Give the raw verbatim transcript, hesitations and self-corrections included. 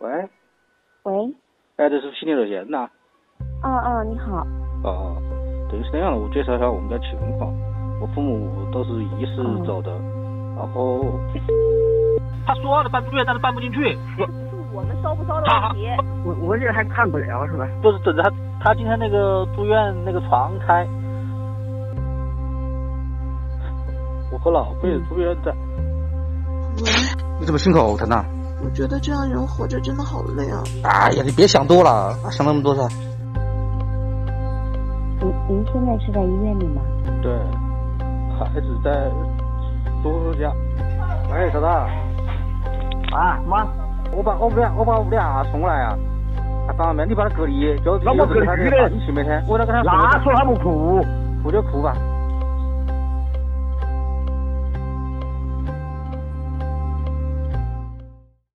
喂。 喂。 哎，这是心理热线呐。 哦哦，你好。 哦，对，是这样的，我介绍一下我们家情况。我父母都是医师走的，嗯、然后他说了搬住院，但是搬不进去。 我不是我们收不收的问题。 我我这还看不了是吧？ 不是等着他，他今天那个住院那个床开。 我和老婆也住院在。 喂。 你怎么心口呕疼啊？ 我觉得这样人活着真的好累啊！ 哎呀，你别想多了，想那么多噻。 您您现在是在医院里吗？ 对，孩子在叔叔家。喂，小大。 啊，妈， 我把我们俩我把我们俩送过来啊。他方面你把他隔离，就那我隔离的， 一起每天，我那跟他那说他不哭， 哭就哭吧。